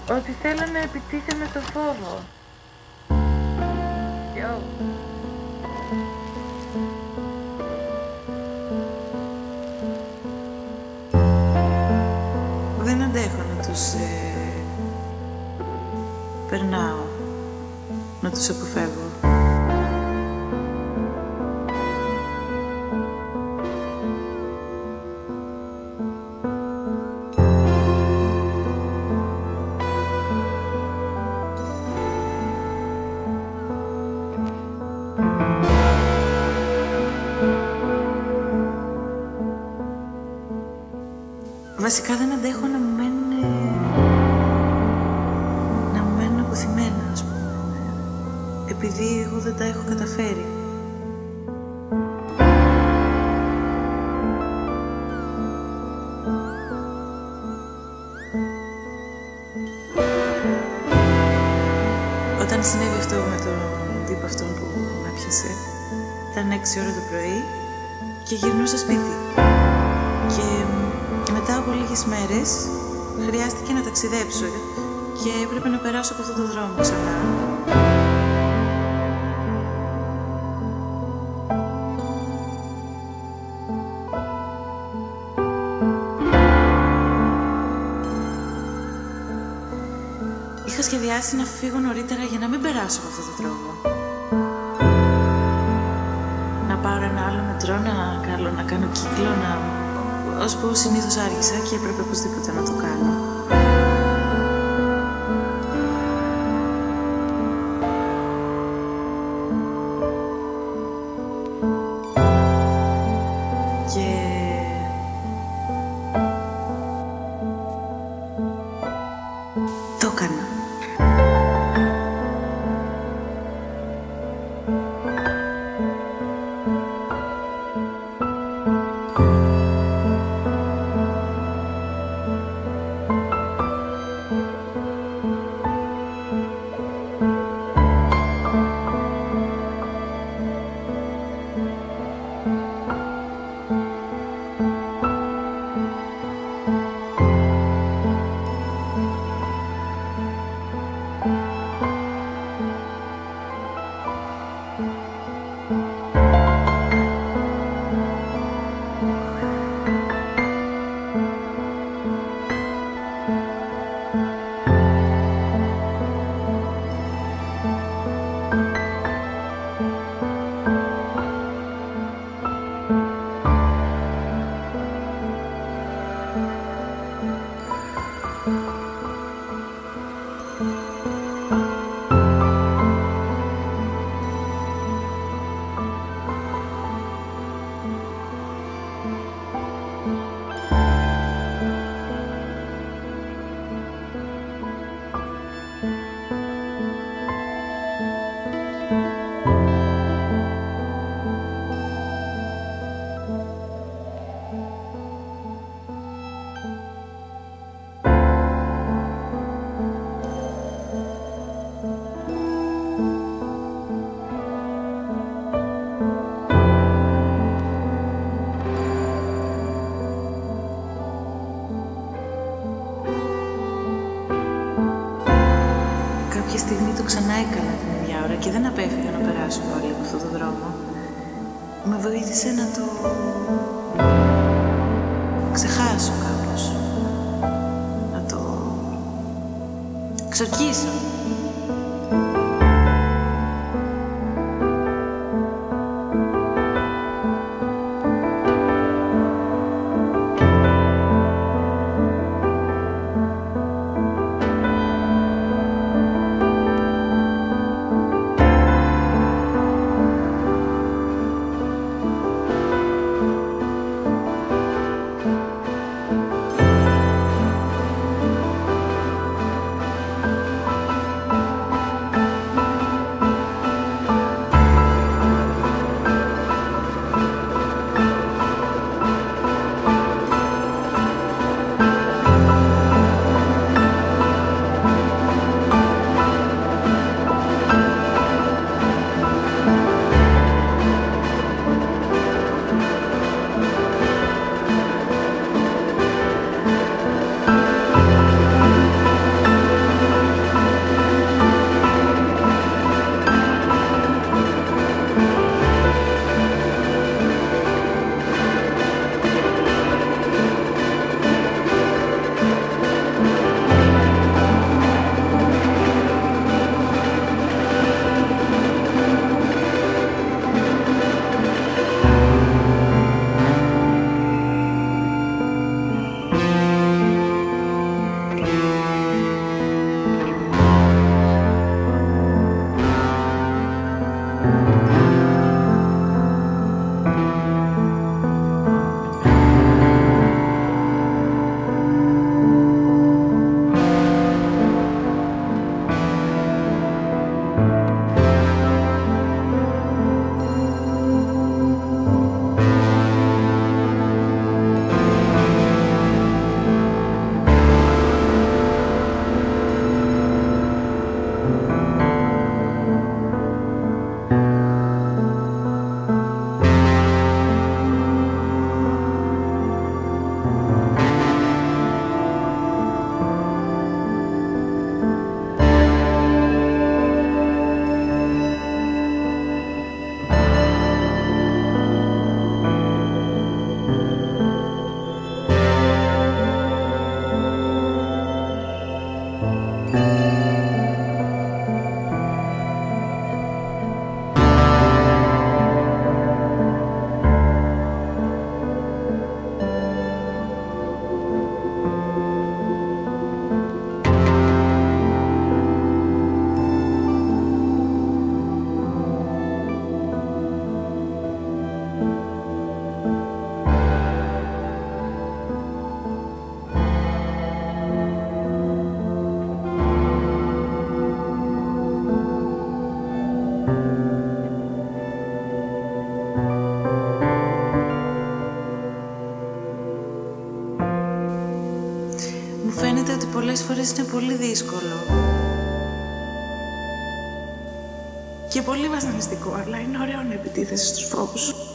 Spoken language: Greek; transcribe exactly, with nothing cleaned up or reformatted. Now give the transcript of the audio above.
Ότι θέλω να επιτίθεμαι στο φόβο. Yo. Δεν αντέχω να τους ε, περνάω, να τους αποφεύγω. Βασικά δεν αντέχω να μου μένουν, να μου μένουν αποθυμένα, ας πούμε, επειδή εγώ δεν τα έχω καταφέρει. Όταν συνέβη αυτό με τον τύπο αυτόν που με πιάσε, ήταν έξι ώρα το πρωί και γυρνούσα σπίτι. Και μετά από λίγες μέρες χρειάστηκε να ταξιδέψω και έπρεπε να περάσω από αυτόν τον δρόμο ξανά. Είχα σχεδιάσει να φύγω νωρίτερα για να μην περάσω από αυτόν τον δρόμο. Να πάρω ένα άλλο μετρό, να, κάνω, να κάνω κύκλο, να... ως που συνήθως άργησα και έπρεπε οπωσδήποτε να το κάνω. Και... το έκανα. Κάποια στιγμή το ξανά έκανα την ίδια ώρα και δεν απέφυγα να περάσω πάλι από αυτόν τον δρόμο. Με βοήθησε να το ξεχάσω κάπως. Να το ξορκίσω. Μου φαίνεται ότι πολλές φορές είναι πολύ δύσκολο. Και πολύ βασανιστικό, αλλά είναι ωραίο να επιτίθεσαι στους φόβους σου.